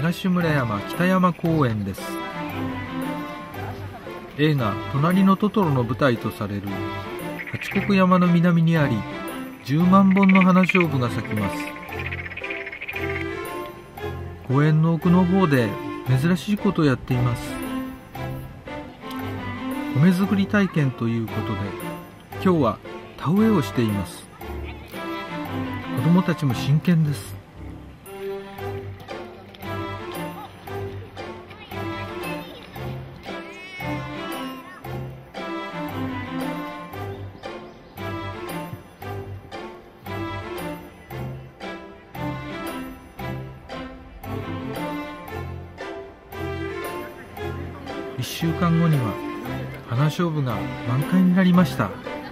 東村山北山公園です。映画「隣のトトロ」の舞台とされる八国山の南にあり、10万本の花菖蒲が咲きます。公園の奥の方で珍しいことをやっています。米作り体験ということで、今日は田植えをしています。子供たちも真剣です。1週間後には花菖蒲が満開になりました。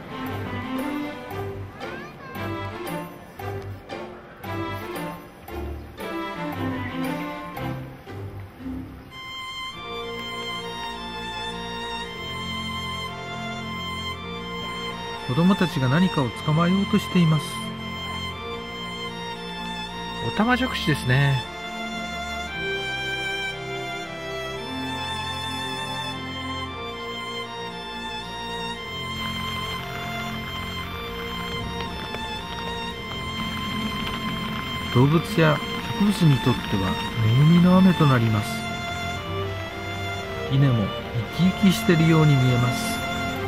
子供たちが何かを捕まえようとしています。オタマジャクシですね。動物や植物にとっては恵みの雨となります。稲も生き生きしているように見えます。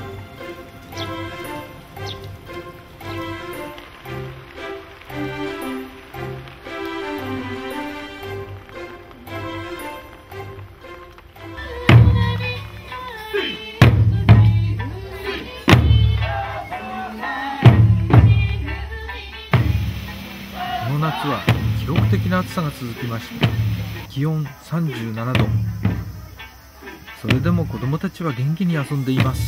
この夏は記録的な暑さが続きました。気温37度。それでも子供たちは元気に遊んでいます。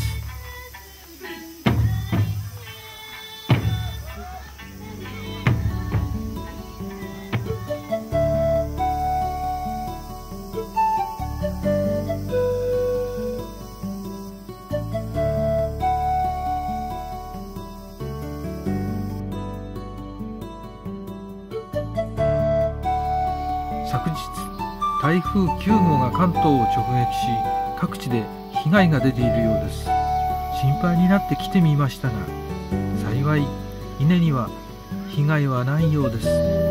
昨日、台風9号が関東を直撃し、各地で被害が出ているようです。心配になって来てみましたが、幸い稲には被害はないようです。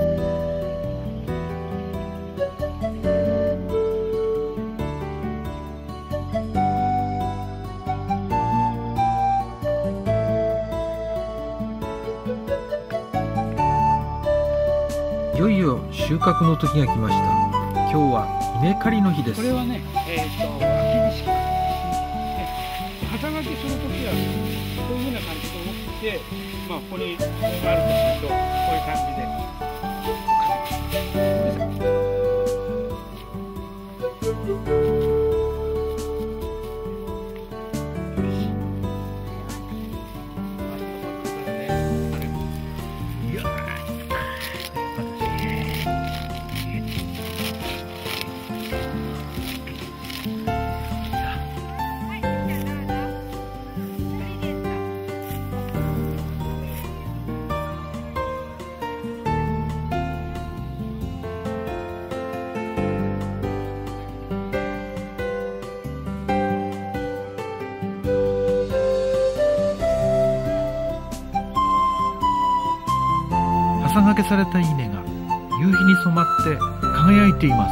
いよいよ収穫の時が来ました。今日は稲刈りの日です。 これはね、秋菱傘掛けするときはこういうふうな感じで持ってきて、ここにこれがあるとするとこういう感じで。 傘掛けされた稲が夕日に染まって輝いています。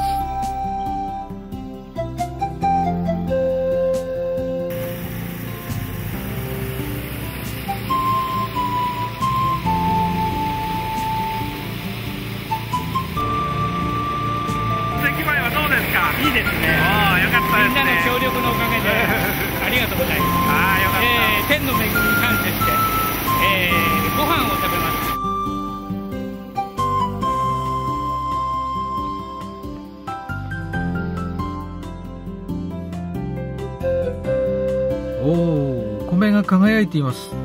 出来栄えはどうですか？いいですね。ああ、よかったですね。みんなの協力のおかげでありがとうございます。ああ、よかった。天の恵みに感謝して、ご飯を食べます。 おお、お米が輝いています。